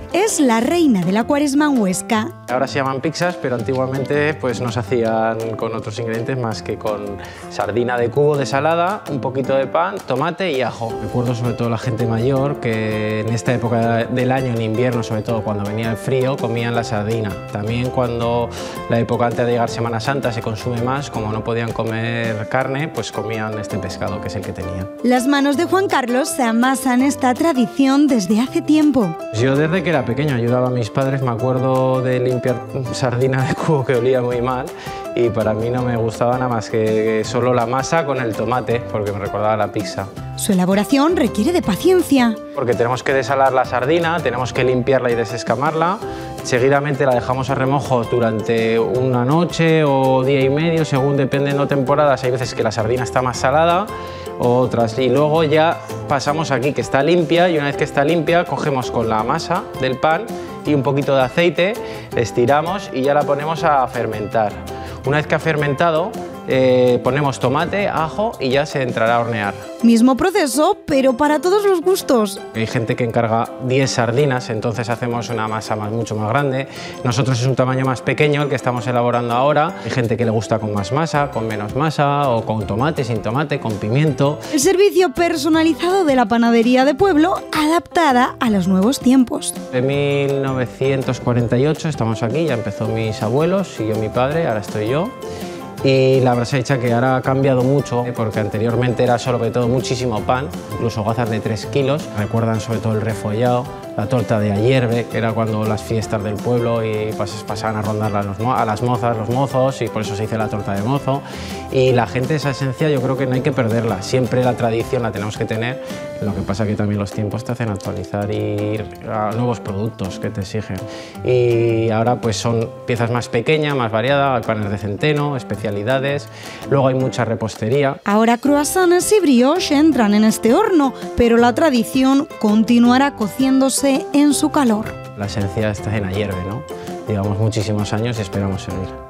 es la reina de la cuaresma en Huesca. Ahora se llaman pizzas, pero antiguamente pues no se hacían con otros ingredientes más que con sardina de cubo de salada, un poquito de pan, tomate y ajo. Recuerdo sobre todo la gente mayor que en esta época del año, en invierno, sobre todo cuando venía el frío, comían la sardina. También cuando la época antes de llegar Semana Santa se consume más, como no podían comer carne, pues comían este pescado, que es el que tenían. Las manos de Juan Carlos se amasan esta tradición desde hace tiempo. Yo desde que era pequeño ayudaba a mis padres, me acuerdo de limpiar sardina de cubo que olía muy mal y para mí no me gustaba nada más que solo la masa con el tomate, porque me recordaba la pizza. Su elaboración requiere de paciencia. Porque tenemos que desalar la sardina, tenemos que limpiarla y desescamarla. Seguidamente la dejamos a remojo durante una noche o día y medio, según dependiendo temporadas. Hay veces que la sardina está más salada, otras. Y luego ya pasamos aquí, que está limpia, y una vez que está limpia, cogemos con la masa del pan y un poquito de aceite, estiramos y ya la ponemos a fermentar. Una vez que ha fermentado, ponemos tomate, ajo y ya se entrará a hornear. Mismo proceso, pero para todos los gustos. Hay gente que encarga 10 sardinas, entonces hacemos una masa mucho más grande. Nosotros es un tamaño más pequeño el que estamos elaborando ahora. Hay gente que le gusta con más masa, con menos masa, o con tomate, sin tomate, con pimiento. El servicio personalizado de la panadería de pueblo, adaptada a los nuevos tiempos. En 1948 estamos aquí, ya empezó mis abuelos, siguió mi padre, ahora estoy yo. Y la brecha que ahora ha cambiado mucho, porque anteriormente era sobre todo muchísimo pan, incluso gazas de 3 kilos. Recuerdan sobre todo el refollado, la torta de ayerbe, que era cuando las fiestas del pueblo y pasaban a rondar a las mozas, los mozos, y por eso se dice la torta de mozo. Y la gente, esa esencia yo creo que no hay que perderla, siempre la tradición la tenemos que tener, lo que pasa que también los tiempos te hacen actualizar y ir a nuevos productos que te exigen. Y ahora pues son piezas más pequeñas, más variadas, panes de centeno, especialidades, luego hay mucha repostería. Ahora croissants y brioche entran en este horno, pero la tradición continuará cociéndose en su calor. La esencia está en ayerbe, ¿no? Llevamos muchísimos años y esperamos seguir.